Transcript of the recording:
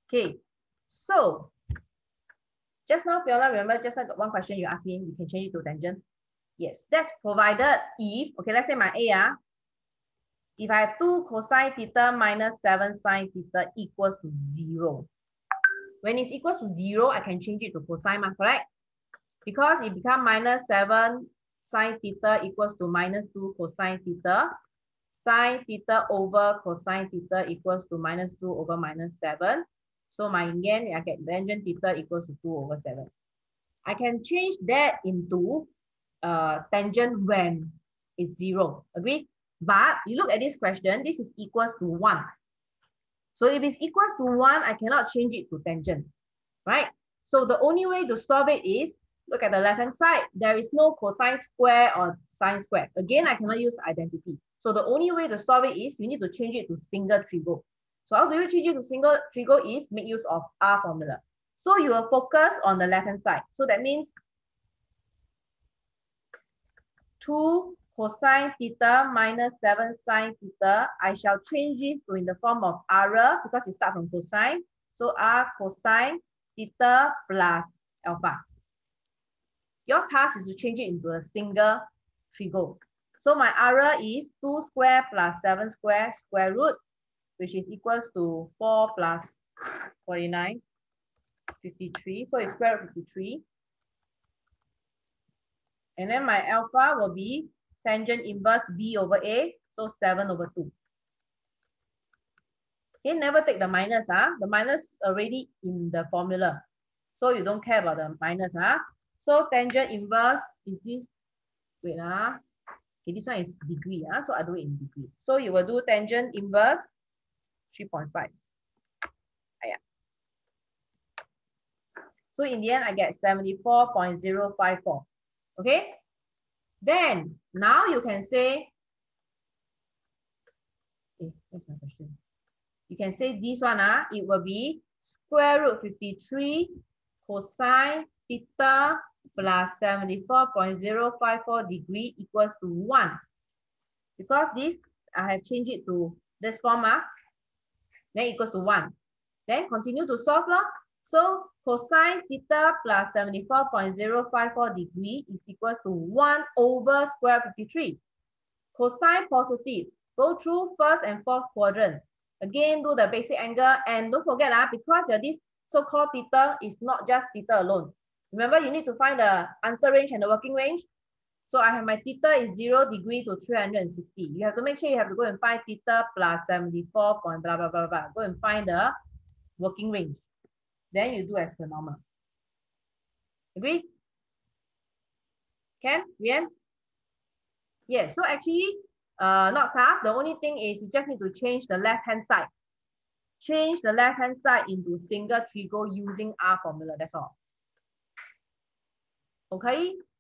Okay, so just now, Fiona, remember just now got one question you asked me, we can change it to tangent. Yes, that's provided if, okay, let's say my A, if I have 2 cosine theta minus 7 sine theta equals to 0. When it's equals to 0, I can change it to cosine, correct? Because it becomes minus 7 sine theta equals to minus 2 cosine theta. Sine theta over cosine theta equals to minus 2 over minus 7. So my again, I get tangent theta equals to 2 over 7. I can change that into tangent when it's 0. Agree? But you look at this question, this is equals to 1. So if it's equals to 1, I cannot change it to tangent, right? So the only way to solve it is, look at the left-hand side. There is no cosine square or sine square. Again, I cannot use identity. So the only way to solve it is, you need to change it to single trigo. So how do you change it to single trigo is make use of R formula. So you will focus on the left-hand side. So that means 2 cosine theta minus 7 sine theta. I shall change this to in the form of R because it starts from cosine. So R cosine theta plus alpha. Your task is to change it into a single trigo. So my R is 2 square plus 7 square square root, which is equals to 4 plus 49, 53. So it's square root 53. And then my alpha will be tangent inverse B over A, so 7 over 2. Okay, never take the minus. The minus already in the formula. So you don't care about the minus. So tangent inverse is this, wait. Okay, this one is degree. So I do it in degree. So you will do tangent inverse 3.5. So in the end, I get 74.054. Okay? Then, now you can say, what's my question? You can say this one, it will be square root 53 cosine theta plus 74.054 degree equals to 1. Because this, I have changed it to this form, then equals to 1. Then continue to solve. So cosine theta plus 74.054 degree is equals to 1 over square root 53. Cosine positive. Go through first and fourth quadrant. Again, do the basic angle. And don't forget, because this so-called theta is not just theta alone. Remember, you need to find the answer range and the working range. So I have my theta is 0 degree to 360. You have to make sure you have to go and find theta plus 74 point blah, blah, blah, blah. Go and find the working range. Then you do as per normal. Agree? Can? Rian? Yes, so actually, not tough. The only thing is you just need to change the left-hand side. Change the left-hand side into single trigo using R formula. That's all. Okay?